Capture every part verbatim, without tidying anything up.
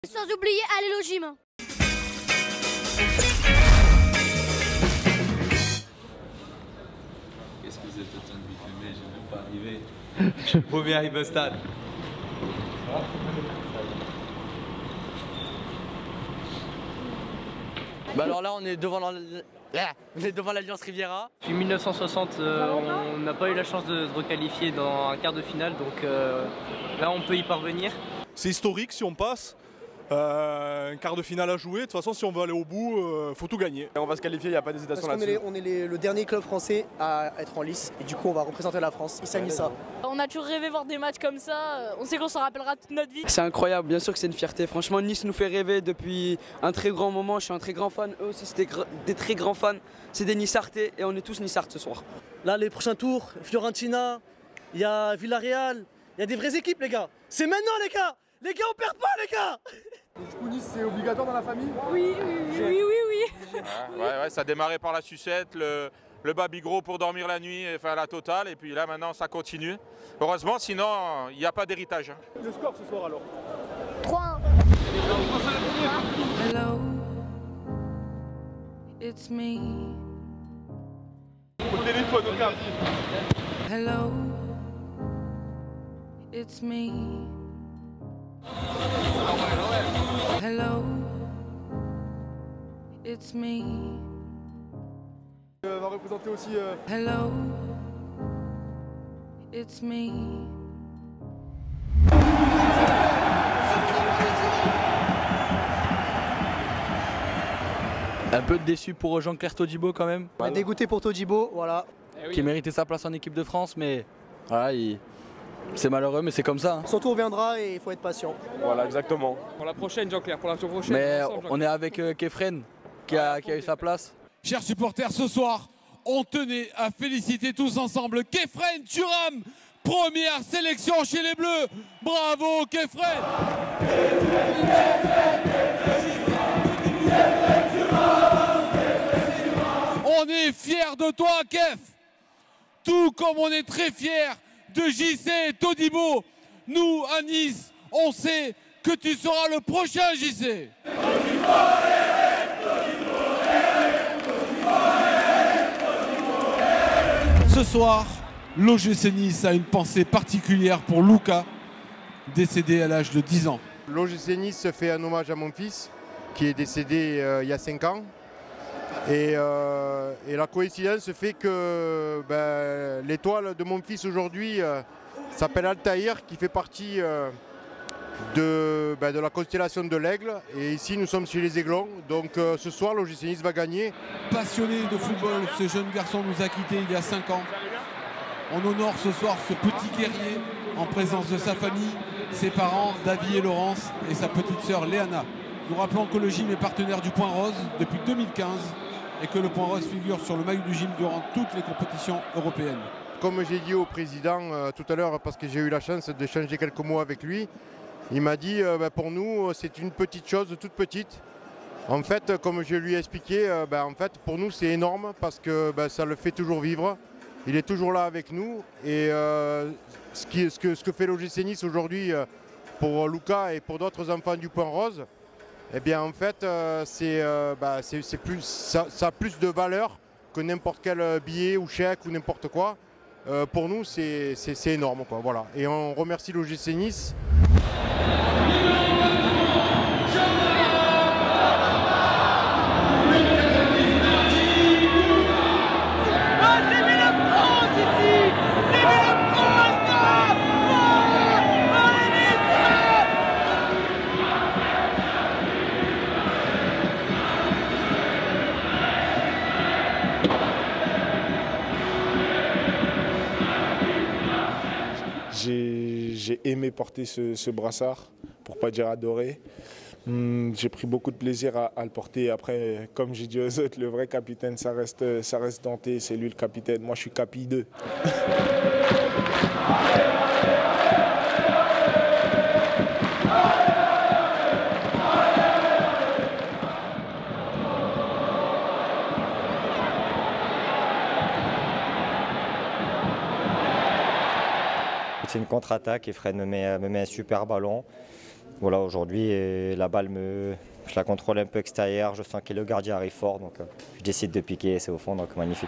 Sans oublier aller au gym. Qu'est-ce que vous êtes en train de filmer? J'ai même pas arrivé. Premier arrive au stade. Bah alors là on est devant la... on est devant l'Alliance Riviera. Depuis mille neuf cent soixante, euh, on n'a pas eu la chance de se requalifier dans un quart de finale, donc euh, là on peut y parvenir. C'est historique si on passe. Euh, un quart de finale à jouer, de toute façon si on veut aller au bout, il euh, faut tout gagner. On va se qualifier, il n'y a pas d'hésitation là-dessus. là-dessus. On est, les, on est les, le dernier club français à être en lice et du coup on va représenter la France, Issa Nissa. On a toujours rêvé voir des matchs comme ça, on sait qu'on s'en rappellera toute notre vie. C'est incroyable, bien sûr que c'est une fierté. Franchement Nice nous fait rêver depuis un très grand moment, je suis un très grand fan, eux aussi c'est des, des très grands fans. C'est des Nissartais et on est tous Nissards ce soir. Là les prochains tours, Fiorentina, il y a Villarreal, il y a des vraies équipes les gars. C'est maintenant les gars. Les gars on perd pas les gars. Du coup Nice c'est obligatoire dans la famille? Oui, oui, oui, oui, oui, oui. Ouais, ouais, ouais, ça a démarré par la sucette, le, le babygros pour dormir la nuit, enfin la totale, et puis là maintenant ça continue. Heureusement, sinon il n'y a pas d'héritage. Hein. Le score ce soir alors? trois un. Hello, it's me. Au téléphone, au câble. Hello, it's me. Hello, it's me. Euh, va représenter aussi. Euh... Hello, it's me. Un peu déçu pour Jean-Claire Todibo quand même. Voilà. Dégoûté pour Todibo, voilà. Eh oui. Qui méritait sa place en équipe de France, mais voilà, il... c'est malheureux, mais c'est comme ça. Hein. Son tour viendra et il faut être patient. Voilà, exactement. Pour la prochaine, Jean-Claire, pour la prochaine. Mais ensemble, on est avec euh, Kefren qui a, qui a eu sa place. Chers supporters, ce soir, on tenait à féliciter tous ensemble Kefren Turam, première sélection chez les Bleus. Bravo Kefren! On est fiers de toi, Kef, tout comme on est très fiers de J C Todibo. Nous, à Nice, on sait que tu seras le prochain J C. Ce soir, l'O G C Nice a une pensée particulière pour Luca, décédé à l'âge de dix ans. L'O G C Nice fait un hommage à mon fils, qui est décédé euh, il y a cinq ans. Et, euh, et la coïncidence fait que ben, l'étoile de mon fils aujourd'hui euh, s'appelle Altaïr, qui fait partie euh, de, ben, de la constellation de l'Aigle. Et ici, nous sommes chez les Aiglons. Donc euh, ce soir, l'O G C Nice va gagner. Passionné de football, ce jeune garçon nous a quittés il y a cinq ans. On honore ce soir ce petit guerrier en présence de sa famille, ses parents, David et Laurence, et sa petite sœur Léana. Nous rappelons que le gym est partenaire du Point Rose depuis deux mille quinze et que le Point Rose figure sur le maillot du gym durant toutes les compétitions européennes. Comme j'ai dit au président euh, tout à l'heure, parce que j'ai eu la chance d'échanger quelques mots avec lui, il m'a dit euh, bah, pour nous c'est une petite chose, toute petite. En fait, comme je lui ai expliqué, euh, bah, en fait, pour nous c'est énorme parce que bah, ça le fait toujours vivre. Il est toujours là avec nous et euh, ce, qui, ce, que, ce que fait l'O G C Nice aujourd'hui euh, pour Luca et pour d'autres enfants du Point Rose, eh bien en fait euh, c'est, euh, bah, c'est, c'est plus, ça, ça a plus de valeur que n'importe quel billet ou chèque ou n'importe quoi. Euh, pour nous c'est, c'est, c'est énorme quoi, voilà. Et on remercie l'O G C Nice. J'ai aimé porter ce, ce brassard, pour pas dire adorer. Hum, j'ai pris beaucoup de plaisir à, à le porter. Après, comme j'ai dit aux autres, le vrai capitaine, ça reste, ça reste Dante, c'est lui le capitaine. Moi, je suis capi deux. C'est une contre-attaque et Fred me met, me met un super ballon. Voilà, aujourd'hui, la balle, me, je la contrôle un peu extérieure, je sens que le gardien arrive fort, donc euh, je décide de piquer et c'est au fond, donc magnifique.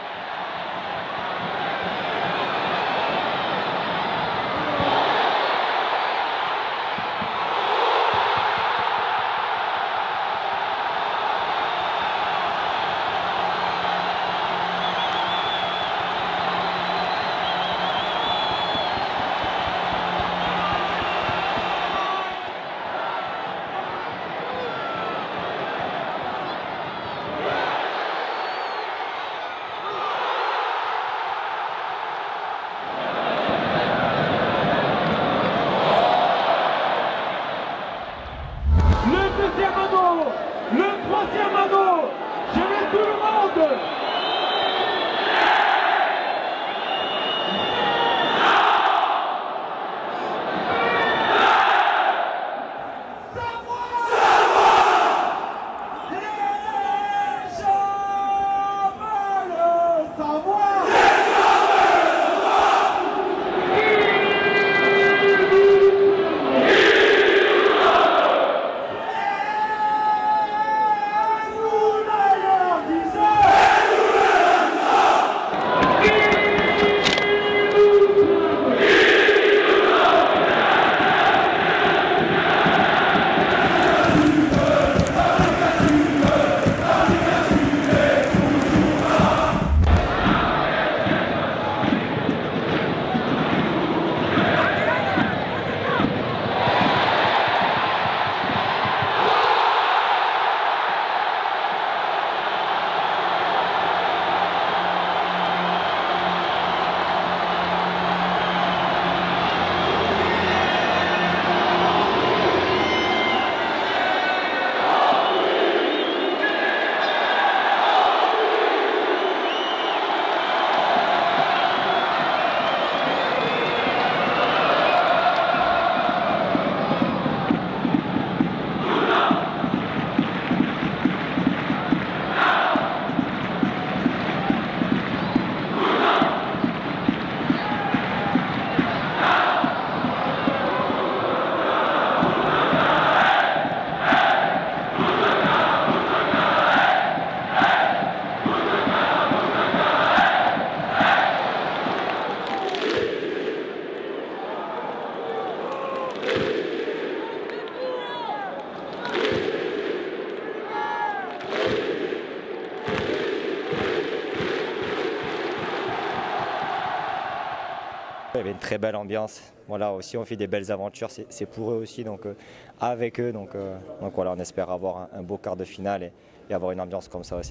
Il y avait une très belle ambiance. Voilà, aussi on fait des belles aventures, c'est pour eux aussi, donc euh, avec eux. Donc, euh, donc voilà, on espère avoir un, un beau quart de finale et, et avoir une ambiance comme ça aussi.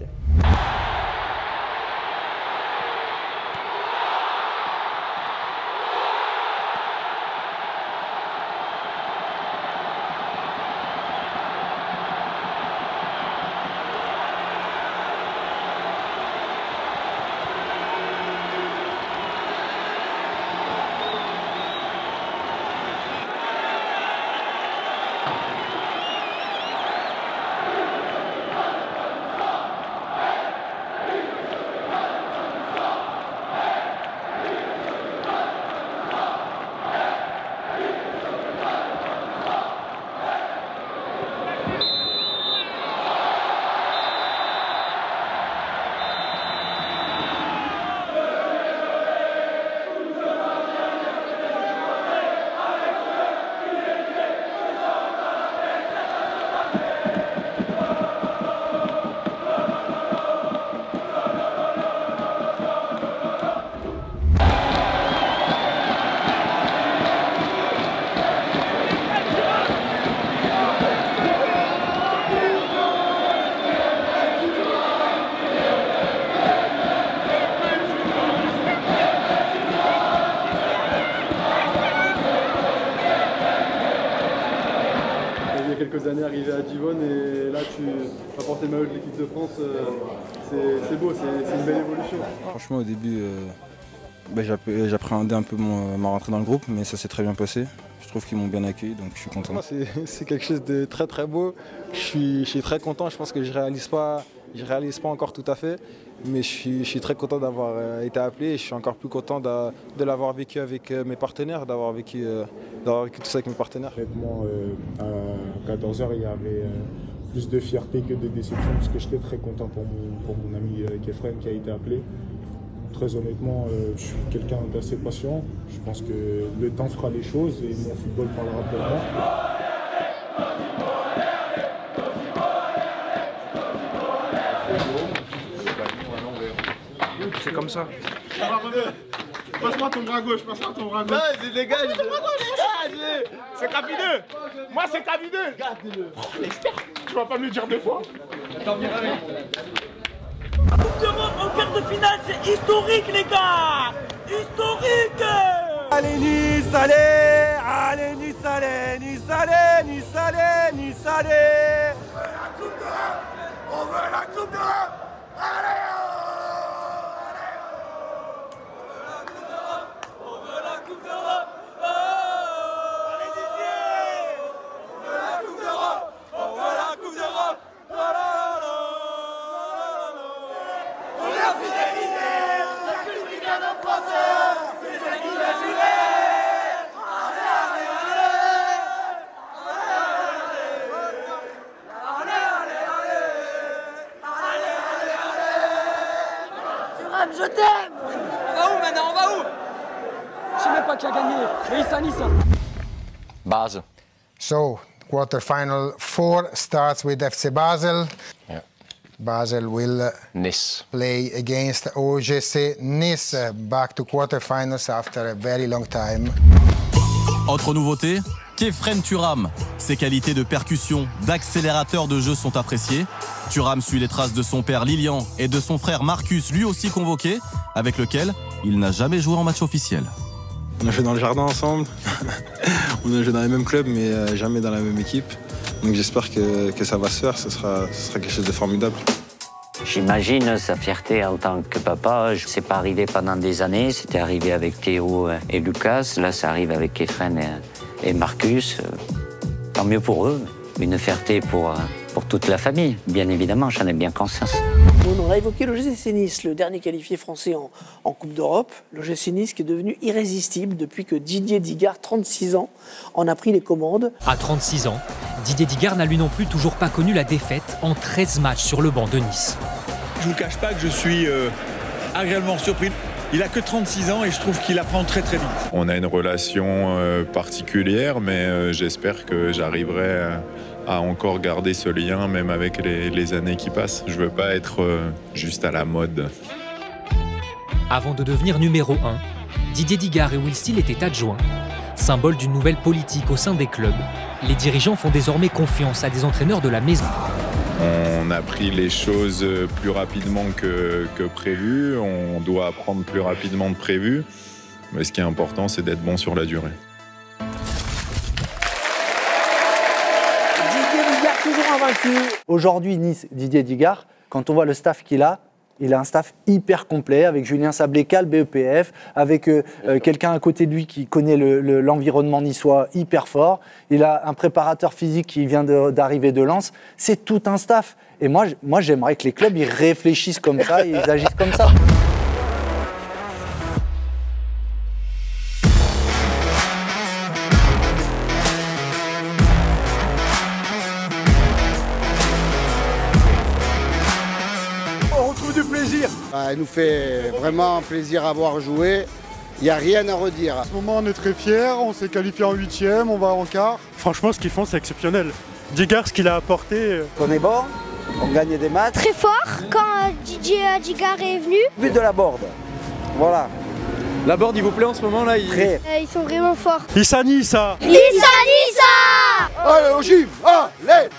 Quelques années arrivé à Divonne et là tu vas porter le maillot de l'équipe de France, c'est beau, c'est une belle évolution. Franchement au début euh, bah, j'appréhendais un peu mon, ma rentrée dans le groupe, mais ça s'est très bien passé. Je trouve qu'ils m'ont bien accueilli, donc je suis content. C'est quelque chose de très très beau, je suis, je suis très content, je pense que je réalise pas, je ne réalise pas encore tout à fait, mais je suis, je suis très content d'avoir euh, été appelé et je suis encore plus content de, de l'avoir vécu avec euh, mes partenaires, d'avoir vécu, euh, d'avoir vécu tout ça avec mes partenaires. Honnêtement, euh, à quatorze heures, il y avait euh, plus de fierté que de déception parce que j'étais très content pour mon, pour mon ami euh, Kefren qui a été appelé. Très honnêtement, euh, je suis quelqu'un d'assez patient. Je pense que le temps fera les choses et mon football parlera pour moi. C'est comme ça. Passe-moi ton bras gauche, passe-moi ton bras gauche. Vas-y, dégage. C'est Capideux. Moi, c'est Capideux. Garde-le. Tu vas pas me le dire deux fois. Attends, viens avec. Coupe d'Europe en quart de finale, c'est historique, les gars. Historique. Allez Nice, allez. Allez Nice, allez. Nice, allez. Nice, allez. Nice, allez. On veut la Coupe d'Europe. On veut la Coupe d'Europe. Allez. Je t'aime. On va où maintenant? On va où? Je sais même pas qui a gagné, mais Issa Nice. Basel. So, quarterfinal four starts with F C Basel. Yeah. Basel will Nice. play against O G C Nice, back to quarterfinals after a very long time. Autre nouveauté, Kefren Turam. Ses qualités de percussion, d'accélérateur de jeu sont appréciées. Thuram suit les traces de son père Lilian et de son frère Marcus, lui aussi convoqué, avec lequel il n'a jamais joué en match officiel. On a joué dans le jardin ensemble, on a joué dans les mêmes clubs mais jamais dans la même équipe. Donc j'espère que, que ça va se faire, ce sera, ce sera quelque chose de formidable. J'imagine sa fierté en tant que papa. C'est pas arrivé pendant des années, c'était arrivé avec Théo et Lucas, là ça arrive avec Kefren et Marcus. Tant mieux pour eux, une fierté pour, pour toute la famille, bien évidemment, j'en ai bien conscience. On a évoqué l'O G C Nice, le dernier qualifié français en, en Coupe d'Europe. L'O G C Nice qui est devenu irrésistible depuis que Didier Digard, trente-six ans, en a pris les commandes. À trente-six ans, Didier Digard n'a lui non plus toujours pas connu la défaite en treize matchs sur le banc de Nice. Je ne vous cache pas que je suis euh, agréablement surpris. Il a que trente-six ans et je trouve qu'il apprend très très vite. On a une relation euh, particulière, mais euh, j'espère que j'arriverai à, à encore garder ce lien, même avec les, les années qui passent. Je veux pas être euh, juste à la mode. Avant de devenir numéro un, Didier Digard et Will Steele étaient adjoints. Symbole d'une nouvelle politique au sein des clubs, les dirigeants font désormais confiance à des entraîneurs de la maison. On a pris les choses plus rapidement que, que prévu, on doit apprendre plus rapidement que prévu, mais ce qui est important, c'est d'être bon sur la durée. Didier Digard toujours invaincu. Aujourd'hui, Nice, Didier Digard, quand on voit le staff qu'il a, il a un staff hyper complet, avec Julien Sablé-Cal, B E P F, avec euh, euh, quelqu'un à côté de lui qui connaît le, le, l'environnement niçois hyper fort. Il a un préparateur physique qui vient de, d'arriver de Lens. C'est tout un staff. Et moi, moi, j'aimerais que les clubs ils réfléchissent comme ça et ils agissent comme ça. Ah, il nous fait vraiment plaisir à voir jouer. Il n'y a rien à redire. En ce moment, on est très fiers. On s'est qualifié en huitième, on va en quart. Franchement, ce qu'ils font, c'est exceptionnel. Digard, ce qu'il a apporté. On est bon, on gagne des matchs. Très fort quand euh, Didier Digard est venu. But de la board. Voilà. La board, il vous plaît en ce moment là il... euh, Ils sont vraiment forts. Issa Nice. Issa Nice. Allez, au gym. Allez.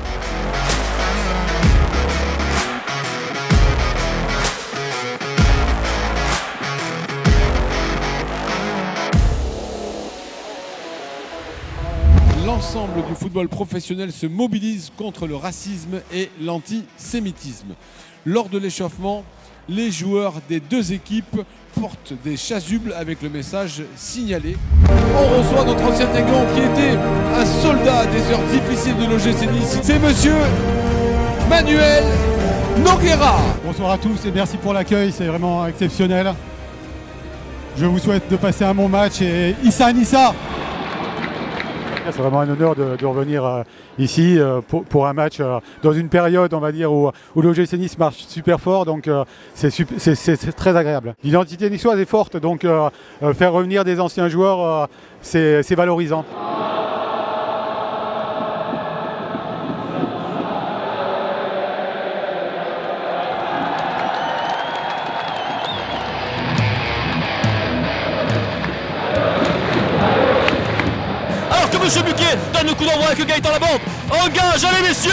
L'ensemble du football professionnel se mobilise contre le racisme et l'antisémitisme. Lors de l'échauffement, les joueurs des deux équipes portent des chasubles avec le message signalé. On reçoit notre ancien Aiglon qui était un soldat des heures difficiles de l'O G C Nice. C'est monsieur Manuel Nogueira. Bonsoir à tous et merci pour l'accueil, c'est vraiment exceptionnel. Je vous souhaite de passer un bon match et Issa Nissa. C'est vraiment un honneur de, de revenir euh, ici euh, pour, pour un match euh, dans une période, on va dire, où, où l'O G C Nice marche super fort, donc euh, c'est très agréable. L'identité niçoise est forte, donc euh, euh, faire revenir des anciens joueurs, euh, c'est valorisant. Monsieur Buquet donne le coup d'envoi avec Gaëtan Laborde. Engage, allez messieurs.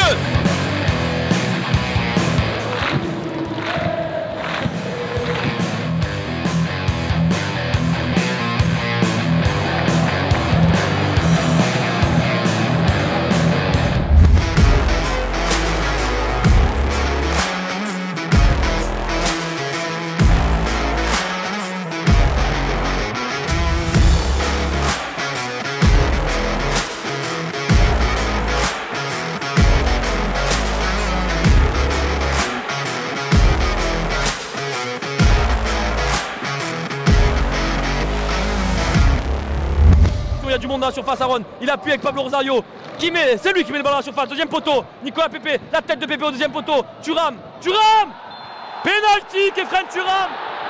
Il y a du monde dans la surface, Aaron. Il appuie avec Pablo Rosario. Qui met, c'est lui qui met le ballon dans la surface. Deuxième poteau. Nicolas Pepe. La tête de Pepe au deuxième poteau. Thuram. Thuram. Penalty, Khéphren Thuram.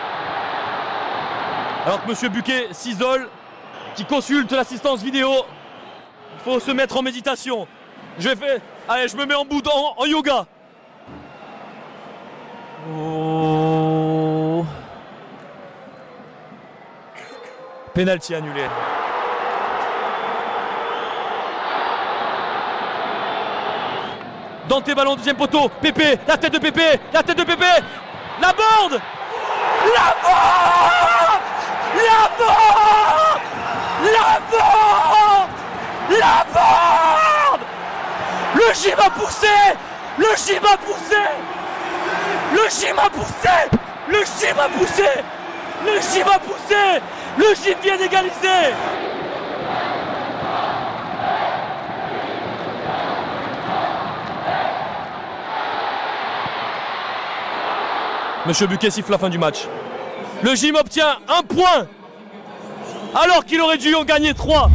Alors que Monsieur Buquet s'isole, qui consulte l'assistance vidéo. Il faut se mettre en méditation. Je fais. Allez, je me mets en bout en, en yoga. Oh. Penalty annulé. Dante ballon, deuxième poteau, Pépé, la tête de Pépé, la tête de Pépé, la borde, la borde, la borde, la borde, la borde, le gym a poussé, le gym a poussé, le gym a poussé, le gym a poussé, le gym a poussé, le gym vient d'égaliser. Monsieur Buquet siffle la fin du match. Le gym obtient un point alors qu'il aurait dû en gagner trois.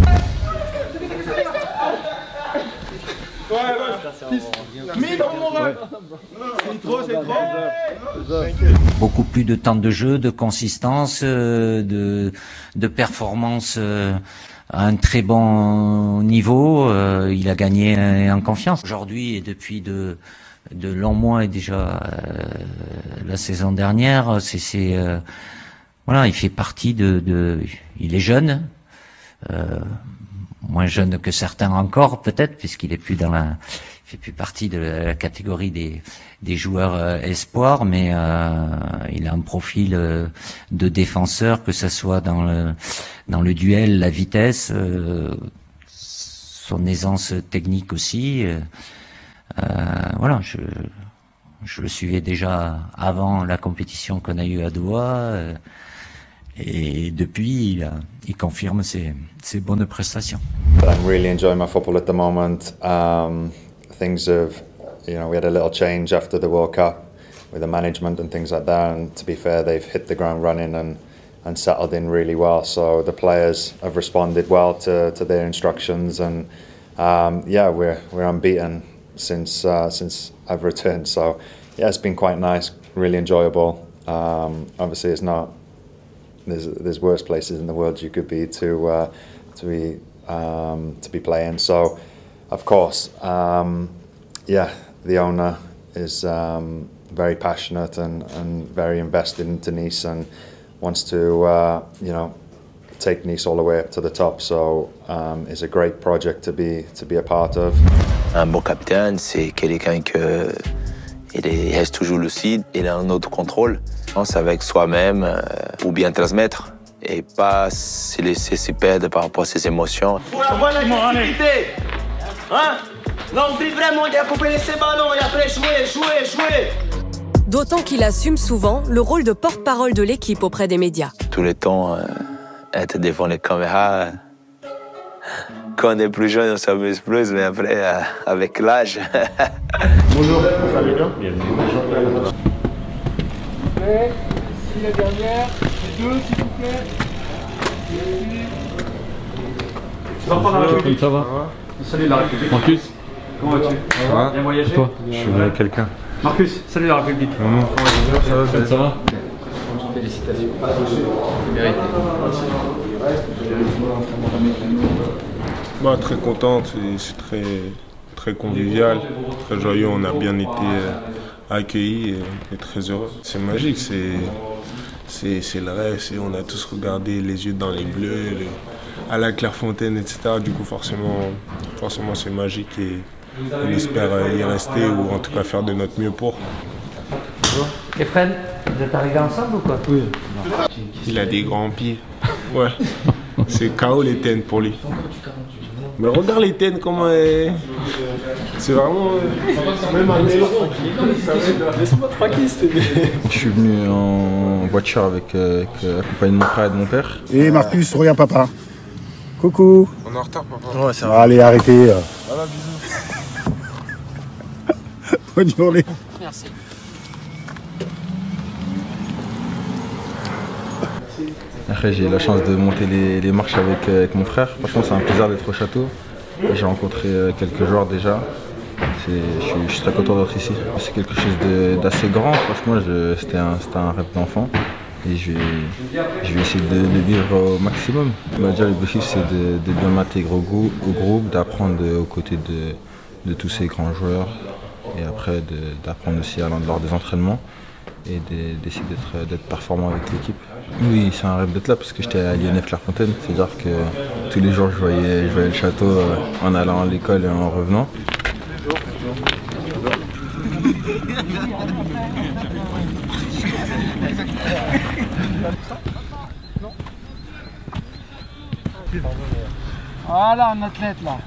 Beaucoup plus de temps de jeu, de consistance, euh, de, de performance euh, à un très bon niveau. Euh, il a gagné en confiance. Aujourd'hui et depuis de... de longs mois et déjà euh, la saison dernière, c'est euh, voilà, il fait partie de, de il est jeune, euh, moins jeune que certains encore peut-être, puisqu'il est plus dans la, il fait plus partie de la catégorie des des joueurs euh, espoirs, mais euh, il a un profil euh, de défenseur, que ça soit dans le dans le duel, la vitesse, euh, son aisance technique aussi. Euh, Euh, voilà, je, je le suivais déjà avant la compétition qu'on a eue à Doha, euh, et depuis, il, a, il confirme ses, ses bonnes prestations. I'm really enjoying my football at the moment. Um, things have, you know, we had a little change after the World Cup with the management and things like that, and to be fair, they've hit the ground running and, and settled in really well. So the players have responded well to, to their instructions, and um, yeah, we're, we're unbeaten since uh, since I've returned, so yeah, it's been quite nice, really enjoyable. Um, obviously, it's not. There's there's worse places in the world you could be to uh, to be um, to be playing. So, of course, um, yeah, the owner is um, very passionate and, and very invested into Nice and wants to uh, you know take Nice all the way up to the top. So um, it's a great project to be to be a part of. Un bon capitaine, c'est quelqu'un que il reste toujours lucide, il a un autre contrôle. C'est avec soi-même euh, pour bien transmettre et pas se laisser se perdre par rapport à ses émotions. Faut avoir la créativité, hein? L'envie vraiment d'accompagner ces ballons et après jouer, jouer, jouer. D'autant qu'il assume souvent le rôle de porte-parole de l'équipe auprès des médias. Tout le temps, euh, être devant les caméras. Quand on est plus jeune, on s'amuse plus, mais après, euh, avec l'âge, Bonjour, ça va bien? Mais, si la dernière, les deux s'il vous plaît. Bonjour, la République. Ça va? Salut la République. Marcus, comment vas-tu? ça va? Bien voyagé? Toi? Je suis avec quelqu'un. Marcus, salut la République. Comment ça va? Ça va? Ça va? Félicitations. Bah, très contente, c'est très, très convivial, très joyeux. On a bien été euh, accueillis et, et très heureux. C'est magique, c'est le rêve. On a tous regardé les yeux dans les bleus, le, à la Clairefontaine, et cetera. Du coup, forcément, forcément c'est magique et on espère y rester ou en tout cas faire de notre mieux pour. Et Fred, vous êtes arrivés ensemble ou quoi? Oui. Il a des grands pieds. Ouais. C'est K O les tennes pour lui. Mais regarde les tennes comment elle... C'est vraiment... Même un élan. Laisse-moi tranquille, s'il te plaît. Je suis venu en voiture avec, euh, avec accompagné de mon frère et de mon père. Et Marcus, regarde papa. Coucou. On est en retard, papa. Ouais, ça va. Allez, arrêtez. Voilà, bisous. Bonne journée. Merci. Après, j'ai eu la chance de monter les, les marches avec, avec mon frère. Franchement, c'est un plaisir d'être au château. J'ai rencontré quelques joueurs déjà. Je suis, je suis très content d'être ici. C'est quelque chose d'assez grand. Franchement, c'était un, un rêve d'enfant. Et je vais, je vais essayer de le vivre au maximum. L'objectif, c'est de, de bien m'intégrer au, au groupe, d'apprendre aux côtés de, de tous ces grands joueurs. Et après, d'apprendre aussi à lors des entraînements. Et d'essayer d'être performant avec l'équipe. Oui, c'est un rêve d'être là parce que j'étais à l'I N F Clairefontaine. C'est-à-dire que tous les jours, je voyais, je voyais le château en allant à l'école et en revenant. Voilà un athlète là.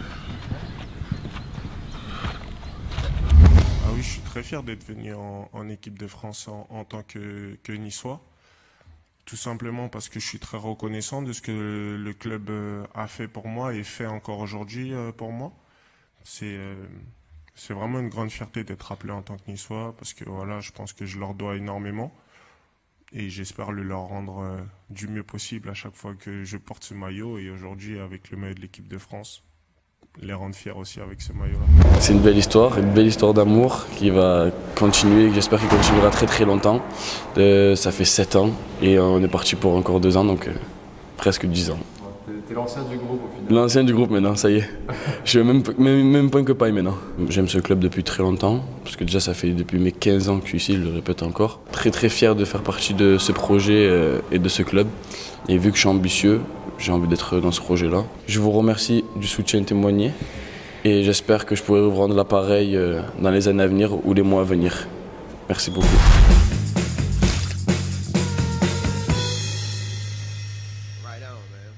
Ah oui, je suis très fier d'être venu en, en équipe de France en, en tant que, que niçois. Tout simplement parce que je suis très reconnaissant de ce que le, le club a fait pour moi et fait encore aujourd'hui pour moi. C'est euh, c'est vraiment une grande fierté d'être appelé en tant que niçois parce que voilà, je pense que je leur dois énormément et j'espère le leur rendre euh, du mieux possible à chaque fois que je porte ce maillot et aujourd'hui avec le maillot de l'équipe de France. Les rendre fiers aussi avec ce maillot-là. C'est une belle histoire, une belle histoire d'amour qui va continuer, j'espère qu'il continuera très très longtemps. Euh, ça fait sept ans et on est parti pour encore deux ans, donc euh, presque dix ans. T'es l'ancien du groupe au final. L'ancien du groupe maintenant, ça y est. Je suis au même, même, même point que paille maintenant. J'aime ce club depuis très longtemps, parce que déjà ça fait depuis mes quinze ans que je suis ici, je le répète encore. Très très fier de faire partie de ce projet euh, et de ce club. Et vu que je suis ambitieux, j'ai envie d'être dans ce projet-là. Je vous remercie du soutien témoigné et j'espère que je pourrai vous rendre l'appareil dans les années à venir ou les mois à venir. Merci beaucoup. Right on, man.